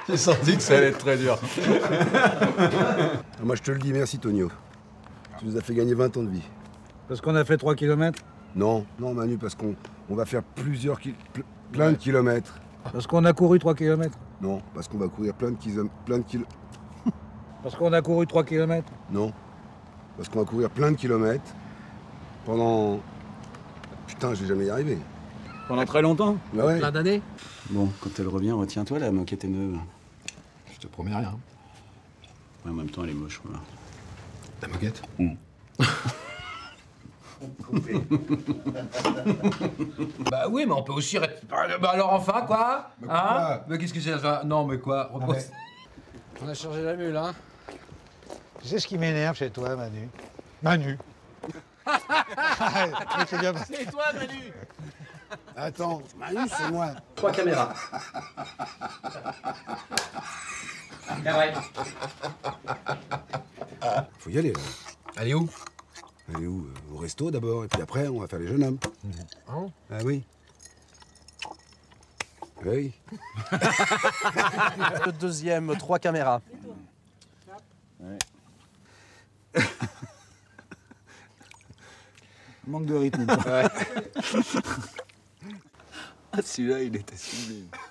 J'ai senti que ça allait être très dur. Moi, je te le dis, merci, Tonio. Tu nous as fait gagner 20 ans de vie. Parce qu'on a fait 3 kilomètres? Non, Manu, parce qu'on va faire plein de kilomètres. Parce qu'on a couru 3 kilomètres? Non, parce qu'on va courir plein de kilomètres. Parce qu'on a couru 3 kilomètres? Non, parce qu'on va courir plein de kilomètres pendant... Putain, je vais jamais y arriver. Pendant très longtemps? Bah ouais. Plein d'années. Bon, quand elle revient, retiens-toi, la moquette est neuve. Je te promets rien. Ouais, en même temps, elle est moche, voilà. La moquette. Bah oui, mais on peut aussi... Bah alors enfin, quoi? Hein? Mais qu'est-ce que c'est ça? Non, mais quoi? Repose. On a changé la mule, hein? Tu sais ce qui m'énerve chez toi, Manu? Manu. C'est bien. C'est toi, Manu. Attends, Manu, c'est moi. 3 caméras. Faut y aller, là. Allez où? Aller où? Au resto, d'abord, et puis après, on va faire les jeunes hommes. Hein? Ah oui. Oui. Le deuxième, 3 caméras. Ouais. Manque de rythme. Ouais. Ah, celui-là, il était sublime.